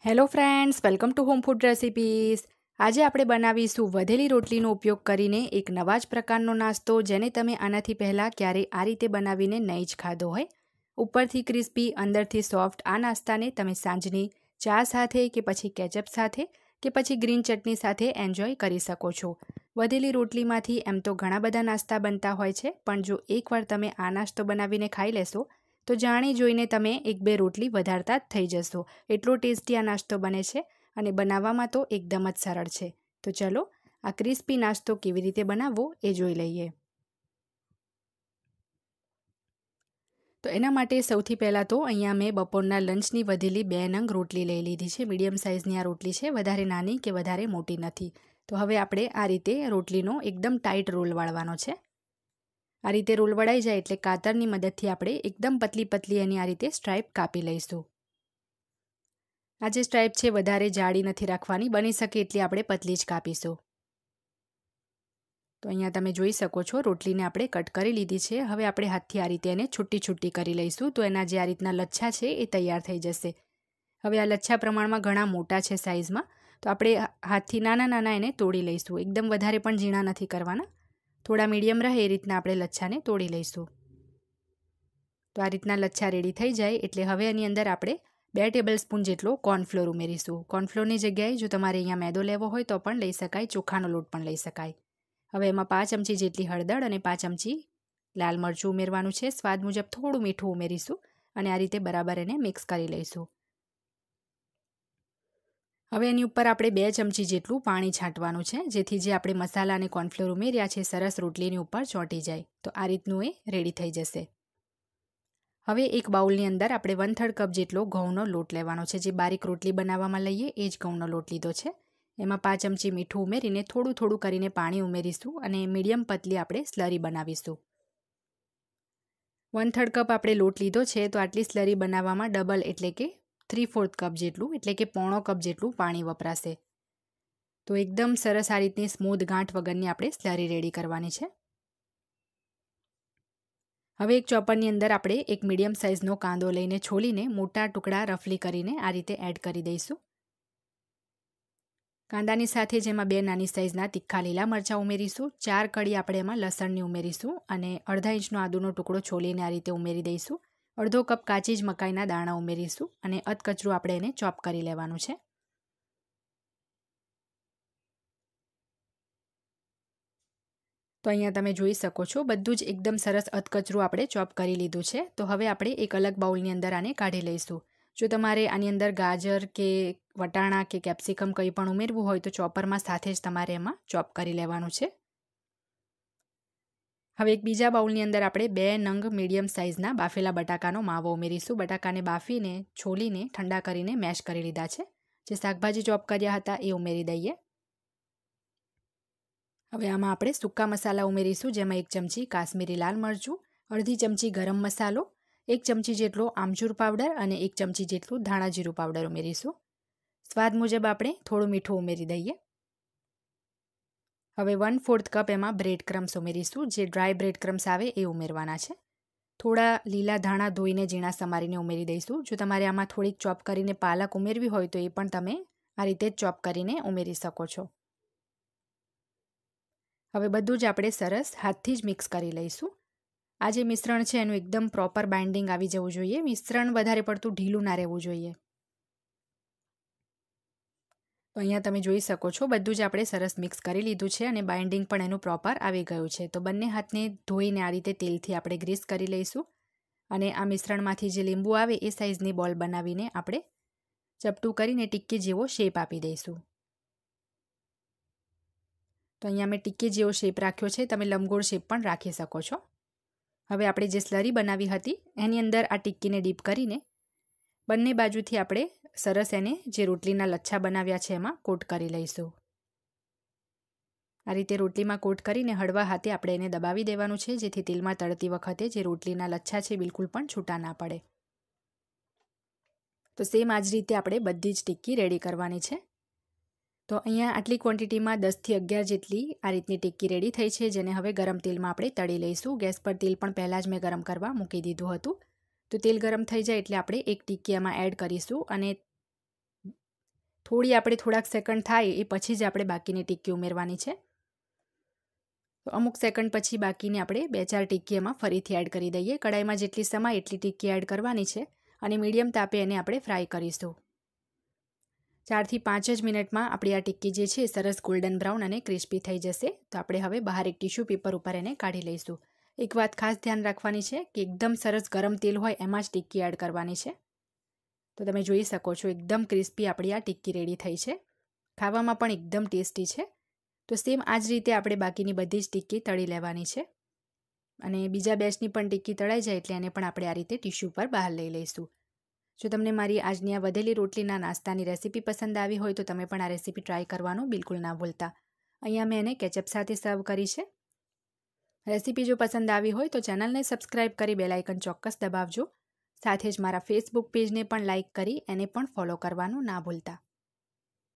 Hello friends, welcome to home food recipes. આજે આપણે બનાવીશું વધેલી રોટલીનો ઉપયોગ કરીને એક નવા જ પ્રકારનો નાસ્તો, જેને તમે આનાથી પહેલાં ક્યારેય આ રીતે બનાવીને નહીં જ ખાધો હોય. ઉપરથી ક્રિસ્પી, અંદરથી સોફ્ટ આ નાસ્તાને તમે સાંજની ચા સાથે કે પછી કેચઅપ સાથે કે પછી ગ્રીન ચટણી સાથે એન્જોય કરી શકો છો. વધેલી રોટલીમાંથી એમ તો ઘણા બધા નાસ્તા બનતા હોય છે, પણ જો એકવાર તમે આ નાસ્તો બનાવીને ખાઈ લેશો તો જાણી જોઈને તમે એક બે રોટલી વધારતા જ થઈ જશો. એટલો ટેસ્ટી આ નાસ્તો બને છે અને બનાવવામાં તો એકદમ જ સરળ છે. તો ચલો આ ક્રિસ્પી નાસ્તો કેવી રીતે બનાવવો એ જોઈ લઈએ. તો એના માટે સૌથી પહેલાં તો અહીંયા મેં બપોરના લંચની વધેલી 2 નંગ રોટલી લઈ લીધી છે. મીડિયમ સાઇઝની આ રોટલી છે, વધારે નાની કે વધારે મોટી નથી. તો હવે આપણે આ રીતે રોટલીનો એકદમ ટાઈટ રોલ વાળવાનો છે. આ રીતે રોલ વળાઈ જાય એટલે કાતરની મદદથી આપણે એકદમ પતલી પતલી એની આ રીતે સ્ટ્રાઇપ કાપી લઈશું. આ જે સ્ટ્રાઇપ છે વધારે જાડી નથી રાખવાની, બની શકે એટલી આપણે પતલી જ કાપીશું. તો અહીંયા તમે જોઈ શકો છો રોટલીને આપણે કટ કરી લીધી છે. હવે આપણે હાથથી આ રીતે એને છૂટી છૂટી કરી લઈશું, તો એના જે આ રીતના લચ્છા છે એ તૈયાર થઈ જશે. હવે આ લચ્છા પ્રમાણમાં ઘણા મોટા છે સાઇઝમાં, તો આપણે હાથથી નાના નાના એને તોડી લઈશું. એકદમ વધારે પણ ઝીણા નથી કરવાના, થોડા મીડિયમ રહે એ રીતના આપણે લચ્છાને તોડી લઈશું. તો આ રીતના લચ્છા રેડી થઈ જાય એટલે હવે એની અંદર આપણે 2 ટેબલસ્પૂન જેટલો કોર્નફ્લોર ઉમેરીશું. કોર્નફ્લોરની જગ્યાએ જો તમારે અહીંયા મેદો લેવો હોય તો પણ લઈ શકાય, ચોખાનો લોટ પણ લઈ શકાય. હવે એમાં 5 ચમચી જેટલી હળદર અને 5 ચમચી લાલ મરચું ઉમેરવાનું છે. સ્વાદ મુજબ થોડું મીઠું ઉમેરીશું અને આ રીતે બરાબર એને મિક્સ કરી લઈશું. હવે એની ઉપર આપણે 2 ચમચી જેટલું પાણી છાંટવાનું છે, જેથી જે આપણે મસાલા અને કોર્નફ્લોર ઉમેર્યા છે સરસ રોટલીની ઉપર ચોંટી જાય. તો આ રીતનું એ રેડી થઈ જશે. હવે એક બાઉલની અંદર આપણે 1/3 કપ જેટલો ઘઉંનો લોટ લેવાનો છે. જે બારીક રોટલી બનાવવામાં લઈએ એ જ ઘઉંનો લોટ લીધો છે. એમાં 5 ચમચી મીઠું ઉમેરીને થોડું થોડું કરીને પાણી ઉમેરીશું અને મીડિયમ પતલી આપણે સ્લરી બનાવીશું. 1/3 કપ આપણે લોટ લીધો છે, તો આટલી સ્લરી બનાવવામાં ડબલ એટલે કે 3/4 કપ જેટલું એટલે કે પોણો કપ જેટલું પાણી વપરાશે. તો એકદમ સરસ આ રીતની સ્મૂધ ગાંઠ વગરની આપણે સ્લરી રેડી કરવાની છે. હવે એક ચોપરની અંદર આપણે એક મીડિયમ સાઇઝનો કાંદો લઈને છોલીને મોટા ટુકડા રફલી કરીને આ રીતે એડ કરી દઈશું. કાંદાની સાથે જેમાં 2 નાની સાઇઝના તીખા લીલા મરચાં ઉમેરીશું. 4 કળી આપણે એમાં લસણની ઉમેરીશું અને અડધા ઇંચનો આદુનો ટુકડો છોલીને આ રીતે ઉમેરી દઈશું. અડધો કપ કાચી જ મકાઈના દાણા ઉમેરીશું અને અધકચરું આપણે એને ચોપ કરી લેવાનું છે. તો અહીંયા તમે જોઈ શકો છો બધું જ એકદમ સરસ અધકચરું આપણે ચોપ કરી લીધું છે. તો હવે આપણે એક અલગ બાઉલની અંદર આને કાઢી લઈશું. જો તમારે આની અંદર ગાજર કે વટાણા કે કેપ્સિકમ કંઈ પણ ઉમેરવું હોય તો ચોપરમાં સાથે જ તમારે એમાં ચોપ કરી લેવાનું છે. હવે એક બીજા બાઉલની અંદર આપણે 2 નંગ મીડિયમ સાઇઝના બાફેલા બટાકાનો માવો ઉમેરીશું. બટાકાને બાફીને છોલીને ઠંડા કરીને મેશ કરી લીધા છે. જે શાકભાજી ચોપ કર્યા હતા એ ઉમેરી દઈએ. હવે આમાં આપણે સૂકા મસાલા ઉમેરીશું, જેમાં 1 ચમચી કાશ્મીરી લાલ મરચું, અડધી ચમચી ગરમ મસાલો, 1 ચમચી જેટલો આમચૂર પાવડર અને 1 ચમચી જેટલું ધાણા જીરું પાવડર ઉમેરીશું. સ્વાદ મુજબ આપણે થોડું મીઠું ઉમેરી દઈએ. હવે 1/4 કપ એમાં બ્રેડ ક્રમ્સ ઉમેરીશું. જે ડ્રાય બ્રેડ ક્રમ્સ આવે એ ઉમેરવાના છે. થોડા લીલા ધાણા ધોઈને ઝીણા સમારીને ઉમેરી દઈશું. જો તમારે આમાં થોડીક ચોપ કરીને પાલક ઉમેરવી હોય તો એ પણ તમે આ રીતે જ ચોપ કરીને ઉમેરી શકો છો. હવે બધું જ આપણે સરસ હાથથી જ મિક્સ કરી લઈશું. આ જે મિશ્રણ છે એનું એકદમ પ્રોપર બાઇન્ડિંગ આવી જવું જોઈએ. મિશ્રણ વધારે પડતું ઢીલું ના રહેવું જોઈએ. તો અહીંયા તમે જોઈ શકો છો બધું જ આપણે સરસ મિક્સ કરી લીધું છે અને બાઇન્ડિંગ પણ એનું પ્રોપર આવી ગયું છે. તો બંને હાથને ધોઈને આ રીતે તેલથી આપણે ગ્રીસ કરી લઈશું અને આ મિશ્રણમાંથી જે લીંબુ આવે એ સાઇઝની બોલ બનાવીને આપણે ચપટું કરીને ટિક્કી જેવો શેપ આપી દઈશું. તો અહીંયા મેં ટિક્કી જેવો શેપ રાખ્યો છે, તમે લંબગોળ શેપ પણ રાખી શકો છો. હવે આપણે જે સ્લરી બનાવી હતી એની અંદર આ ટિક્કીને ડીપ કરીને બંને બાજુથી આપણે સરસ એને જે રોટલીના લચ્છા બનાવ્યા છે એમાં કોટ કરી લઈશું. આ રીતે રોટલીમાં કોટ કરીને હળવા હાથે આપણે એને દબાવી દેવાનું છે, જેથી તેલમાં તળતી વખતે જે રોટલીના લચ્છા છે બિલકુલ પણ છૂટા ના પડે. તો સેમ આ જ રીતે આપણે બધી જ ટિક્કી રેડી કરવાની છે. તો અહીંયા આટલી ક્વોન્ટિટીમાં 10 થી 11 જેટલી આ રીતની ટિક્કી રેડી થઈ છે, જેને હવે ગરમ તેલમાં આપણે તળી લઈશું. ગેસ પર તેલ પણ પહેલાં જ મેં ગરમ કરવા મૂકી દીધું હતું. તો તેલ ગરમ થઈ જાય એટલે આપણે એક ટિક્કી આમાં એડ કરીશું અને થોડાક સેકન્ડ થાય એ પછી જ આપણે બાકીની ટિક્કી ઉમેરવાની છે. તો અમુક સેકન્ડ પછી બાકીને આપણે 2-4 ટિક્કી એમાં ફરીથી એડ કરી દઈએ. કડાઈમાં જેટલી સમાય એટલી ટિક્કી એડ કરવાની છે અને મીડિયમ તાપે એને આપણે ફ્રાય કરીશું. 4 થી 5 જ મિનિટમાં આપણી આ ટિક્કી જે છે સરસ ગોલ્ડન બ્રાઉન અને ક્રિસ્પી થઈ જશે. તો આપણે હવે બહાર એક ટિશ્યુ પેપર ઉપર એને કાઢી લઈશું. એક વાત ખાસ ધ્યાન રાખવાની છે કે એકદમ સરસ ગરમ તેલ હોય એમાં જ ટિક્કી એડ કરવાની છે. તો તમે જોઈ શકો છો એકદમ ક્રિસ્પી આપણી આ ટિક્કી રેડી થઈ છે. ખાવામાં પણ એકદમ ટેસ્ટી છે. તો સેમ આ જ રીતે આપણે બાકીની બધી જ ટિક્કી તળી લેવાની છે અને બીજા બેચની પણ ટિક્કી તળાઈ જાય એટલે એને પણ આપણે આ રીતે ટિશ્યુ પર બહાર લઈ લઈશું. જો તમને મારી આજની આ વધેલી રોટલીના નાસ્તાની રેસીપી પસંદ આવી હોય તો તમે પણ આ રેસીપી ટ્રાય કરવાનું બિલકુલ ના ભૂલતા. અહીંયા મેં એને કેચઅપ સાથે સર્વ કરી છે. રેસીપી જો પસંદ આવી હોય તો ચેનલને સબસ્ક્રાઈબ કરી બેલ આઇકન ચોક્કસ દબાવજો. સાથે જ મારા ફેસબુક પેજને પણ લાઇક કરી એને પણ ફોલો કરવાનું ના ભૂલતા.